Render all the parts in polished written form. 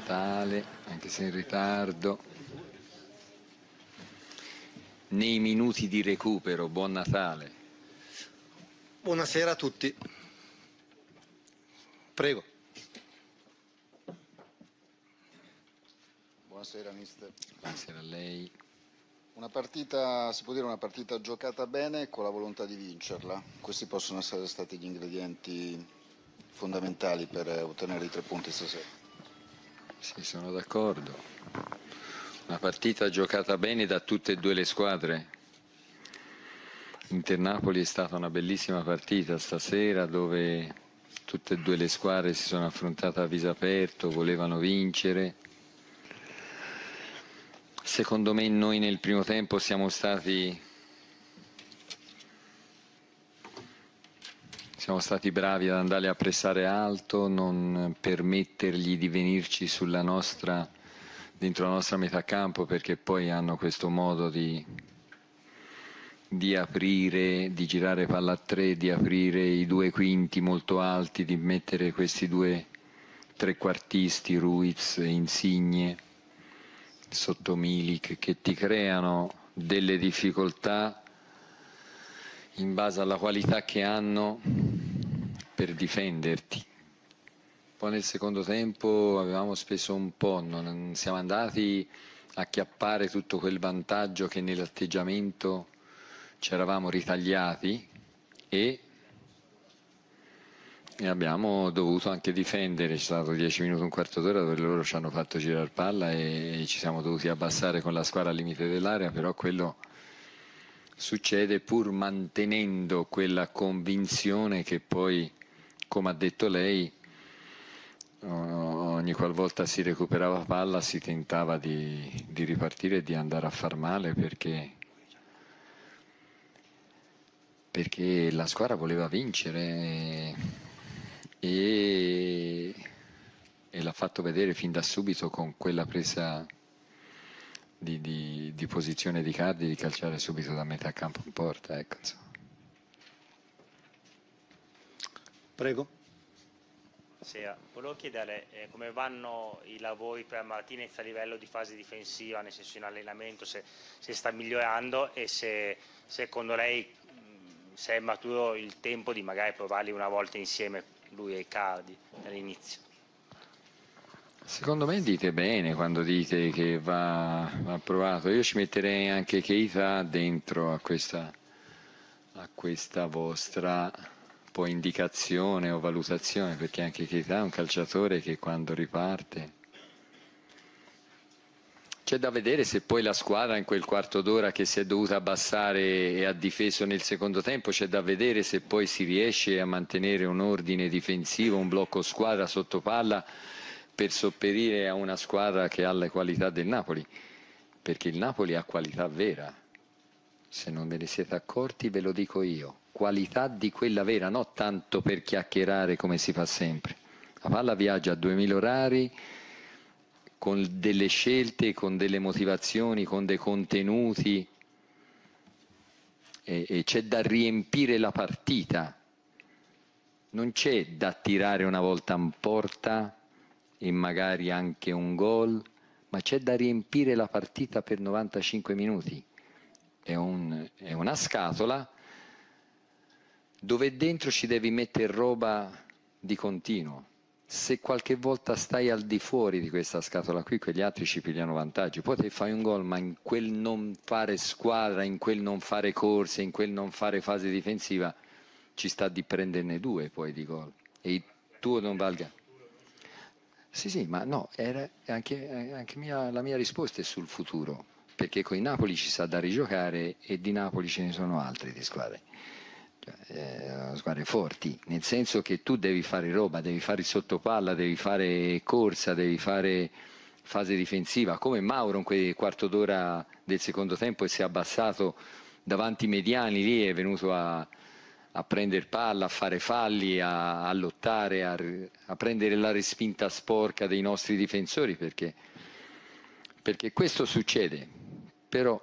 Natale, anche se in ritardo. Nei minuti di recupero, buon Natale. Buonasera a tutti. Prego. Buonasera mister. Buonasera a lei. Una partita, si può dire una partita giocata bene con la volontà di vincerla. Questi possono essere stati gli ingredienti fondamentali per ottenere i 3 punti stasera. Sì, sono d'accordo. Una partita giocata bene da tutte e due le squadre. Inter-Napoli è stata una bellissima partita stasera dove tutte e due le squadre si sono affrontate a viso aperto, volevano vincere. Secondo me noi nel primo tempo siamo stati bravi ad andare a pressare alto, non permettergli di venirci dentro la nostra metà campo, perché poi hanno questo modo di aprire, di girare palla a 3, di aprire i due quinti molto alti, di mettere questi due trequartisti, Ruiz e Insigne, sotto Milik, che ti creano delle difficoltà in base alla qualità che hanno per difenderti. Poi nel secondo tempo avevamo speso un po', non siamo andati a chiappare tutto quel vantaggio che nell'atteggiamento ci eravamo ritagliati e abbiamo dovuto anche difendere. C'è stato 10 minuti, un quarto d'ora dove loro ci hanno fatto girare palla e ci siamo dovuti abbassare con la squadra al limite dell'area, però quello succede pur mantenendo quella convinzione che poi, come ha detto lei, ogni qualvolta si recuperava palla si tentava di ripartire e di andare a far male, perché la squadra voleva vincere e l'ha fatto vedere fin da subito con quella presa di posizione di Cardi, di calciare subito da metà campo in porta. Ecco, insomma. Prego. Sì, volevo chiedere come vanno i lavori per Martinez a livello di fase difensiva, nel senso in allenamento, se sta migliorando e se secondo lei se è maturo il tempo di magari provarli una volta insieme lui e Icardi all'inizio. Secondo me dite bene quando dite che va provato. Io ci metterei anche Keita dentro a questa vostra poi indicazione o valutazione, perché anche Keita è un calciatore che quando riparte c'è da vedere se poi la squadra in quel quarto d'ora che si è dovuta abbassare e ha difeso nel secondo tempo, c'è da vedere se poi si riesce a mantenere un ordine difensivo, un blocco squadra sotto palla per sopperire a una squadra che ha le qualità del Napoli, perché il Napoli ha qualità vera. Se non ve ne siete accorti ve lo dico io, qualità di quella vera, non tanto per chiacchierare come si fa sempre. La palla viaggia a 2000 orari, con delle scelte, con delle motivazioni, con dei contenuti, e c'è da riempire la partita, non c'è da tirare una volta in porta e magari anche un gol, ma c'è da riempire la partita per 95 minuti. È una scatola dove dentro ci devi mettere roba di continuo. Se qualche volta stai al di fuori di questa scatola qui, quegli altri ci pigliano vantaggi. Poi te fai un gol, ma in quel non fare squadra, in quel non fare corse, in quel non fare fase difensiva, ci sta di prenderne 2 poi di gol. E il tuo non valga. Sì, ma no, la mia risposta è sul futuro, perché con il Napoli ci sa da rigiocare e di Napoli ce ne sono altri di squadre. Squadre forti, nel senso che tu devi fare roba, devi fare il sottopalla, devi fare corsa, devi fare fase difensiva, come Mauro in quel quarto d'ora del secondo tempo e si è abbassato davanti ai mediani lì, è venuto a prendere palla, a fare falli, a lottare, a prendere la respinta sporca dei nostri difensori, perché questo succede, però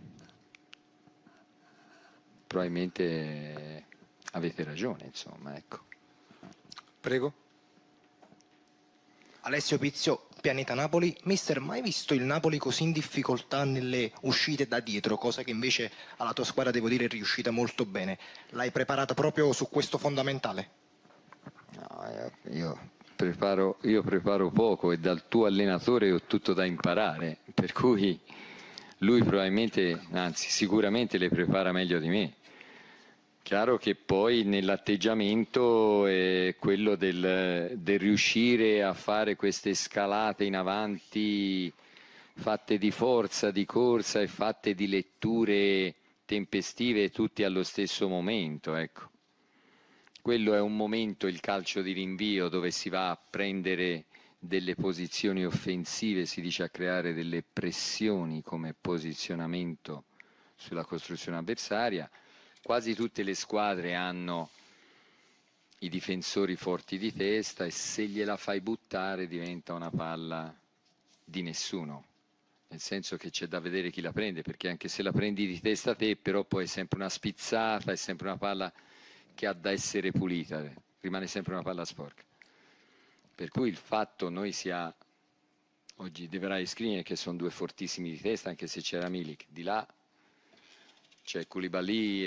probabilmente avete ragione, insomma, ecco. Prego. Alessio Pizio, Pianeta Napoli. Mister, mai visto il Napoli così in difficoltà nelle uscite da dietro, cosa che invece alla tua squadra, devo dire, è riuscita molto bene? L'hai preparata proprio su questo fondamentale? No, io preparo poco e dal tuo allenatore ho tutto da imparare, per cui lui probabilmente, anzi sicuramente le prepara meglio di me. Chiaro che poi nell'atteggiamento è quello del riuscire a fare queste scalate in avanti fatte di forza, di corsa e fatte di letture tempestive tutti allo stesso momento, ecco. Quello è un momento, il calcio di rinvio, dove si va a prendere delle posizioni offensive, si dice a creare delle pressioni come posizionamento sulla costruzione avversaria. Quasi tutte le squadre hanno i difensori forti di testa e se gliela fai buttare diventa una palla di nessuno, nel senso che c'è da vedere chi la prende, perché anche se la prendi di testa te, però poi è sempre una spizzata, è sempre una palla che ha da essere pulita, rimane sempre una palla sporca. Per cui il fatto noi sia oggi De Vrij e Skriniar, che sono due fortissimi di testa, anche se c'era Milik di là, c'è Koulibaly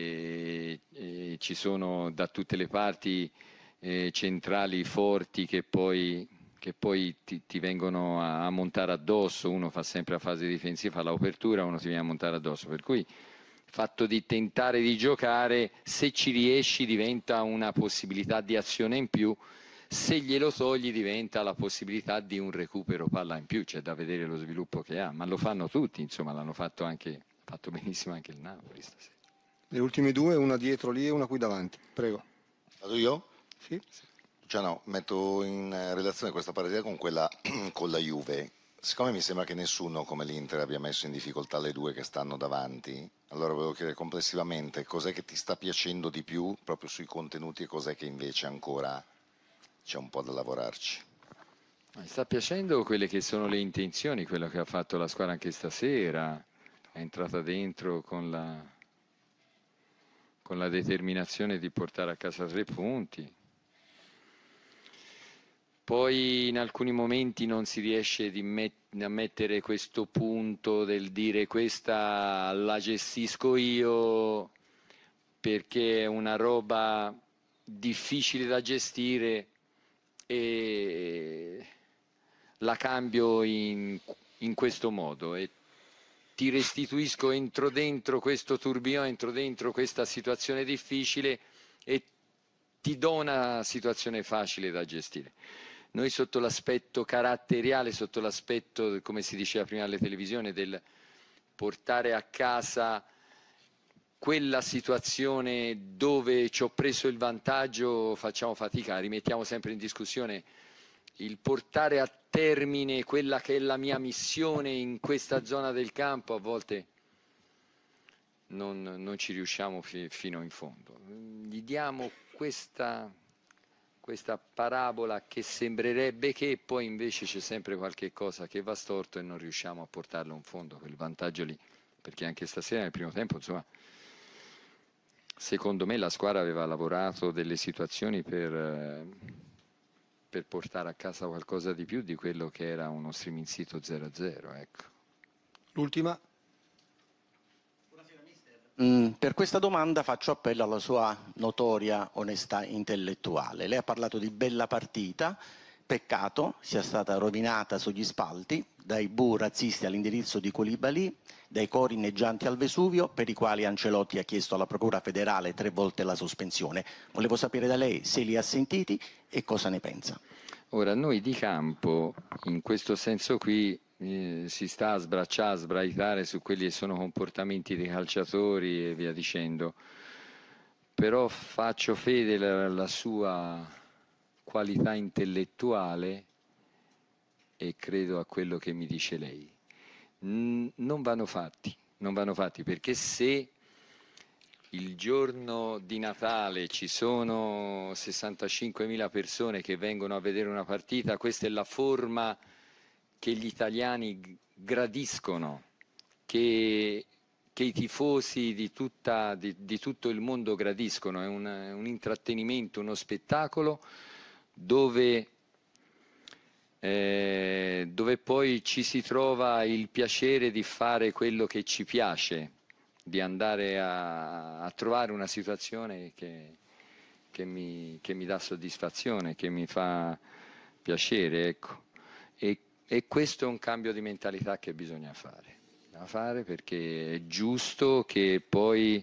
e ci sono da tutte le parti centrali forti che poi ti vengono a montare addosso. Uno fa sempre la fase difensiva, fa l'apertura, uno ti viene a montare addosso, per cui il fatto di tentare di giocare, se ci riesci diventa una possibilità di azione in più, se glielo togli diventa la possibilità di un recupero palla in più. C'è da vedere lo sviluppo che ha, ma lo fanno tutti, insomma, l'hanno fatto benissimo anche il Napoli stasera. Le ultime due, una dietro lì e una qui davanti. Prego. Vado io? Sì. Luciano, metto in relazione questa partita con quella con la Juve. Siccome mi sembra che nessuno come l'Inter abbia messo in difficoltà le due che stanno davanti, allora volevo chiedere complessivamente cos'è che ti sta piacendo di più proprio sui contenuti e cos'è che invece ancora c'è un po' da lavorarci. Mi sta piacendo quelle che sono le intenzioni, quello che ha fatto la squadra anche stasera, è entrata dentro con la determinazione di portare a casa 3 punti. Poi in alcuni momenti non si riesce a mettere questo punto del dire questa la gestisco io, perché è una roba difficile da gestire e la cambio in questo modo e ti restituisco, entro dentro questo tourbillon, entro dentro questa situazione difficile e ti do una situazione facile da gestire. Noi sotto l'aspetto caratteriale, sotto l'aspetto, come si diceva prima alle televisioni, del portare a casa quella situazione dove ci ho preso il vantaggio, facciamo fatica, rimettiamo sempre in discussione il portare a termine quella che è la mia missione in questa zona del campo. A volte non ci riusciamo fino in fondo. Gli diamo questa parabola che sembrerebbe che poi invece c'è sempre qualche cosa che va storto e non riusciamo a portarlo in fondo, quel vantaggio lì, perché anche stasera nel primo tempo, insomma, secondo me la squadra aveva lavorato delle situazioni per portare a casa qualcosa di più di quello che era uno streaming sito 0-0, ecco. L'ultima. Per questa domanda faccio appello alla sua notoria onestà intellettuale. Lei ha parlato di bella partita, peccato sia stata rovinata sugli spalti dai bu razzisti all'indirizzo di Koulibaly, dai cori inneggianti al Vesuvio, per i quali Ancelotti ha chiesto alla Procura federale 3 volte la sospensione. Volevo sapere da lei se li ha sentiti e cosa ne pensa. Ora, noi di campo, in questo senso qui, si sta a sbracciare, a sbraitare su quelli che sono comportamenti dei calciatori e via dicendo, però faccio fede alla sua qualità intellettuale e credo a quello che mi dice lei. Non vanno fatti, perché se il giorno di Natale ci sono 65.000 persone che vengono a vedere una partita, questa è la forma che gli italiani gradiscono, che i tifosi di tutto il mondo gradiscono. È un intrattenimento, uno spettacolo dove dove poi ci si trova il piacere di fare quello che ci piace, di andare a trovare una situazione che mi dà soddisfazione, che mi fa piacere, ecco. E questo è un cambio di mentalità che bisogna fare perché è giusto che poi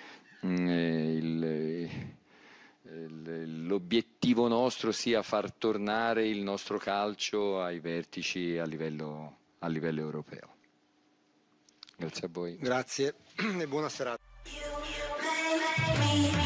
l'obiettivo nostro sia far tornare il nostro calcio ai vertici a livello europeo. Grazie a voi. Grazie e buona serata. You make me